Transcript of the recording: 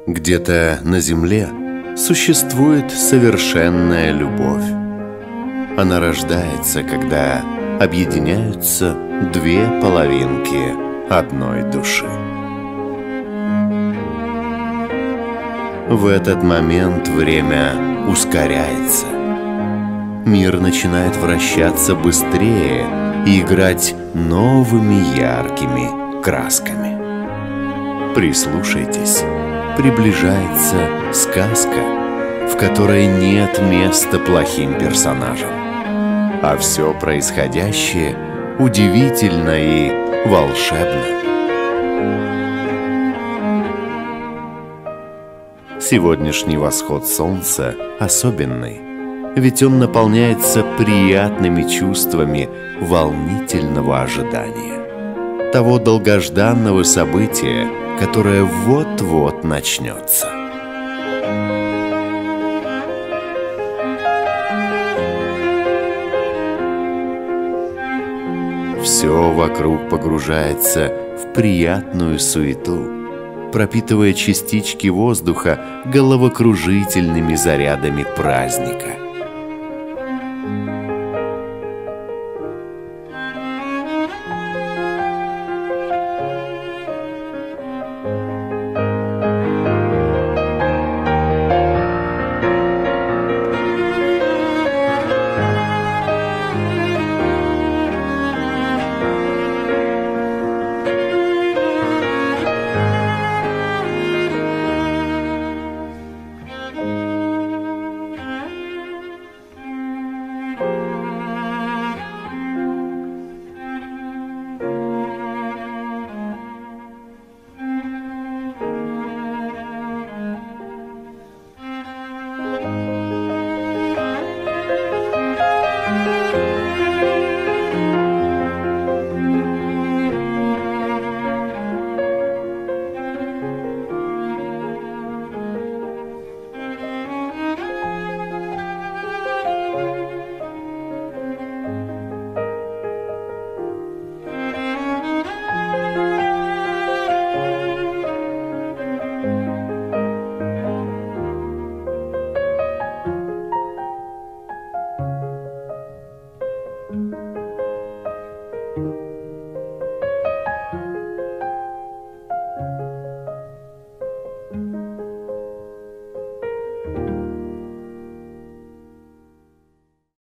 Где-то на земле существует совершенная любовь. Она рождается, когда объединяются две половинки одной души. В этот момент время ускоряется. Мир начинает вращаться быстрее и играть новыми яркими красками. Прислушайтесь, приближается сказка, в которой нет места плохим персонажам, а все происходящее удивительно и волшебно. Сегодняшний восход солнца особенный, ведь он наполняется приятными чувствами волнительного ожидания, того долгожданного события, которое вот-вот начнется. Все вокруг погружается в приятную суету, пропитывая частички воздуха головокружительными зарядами праздника.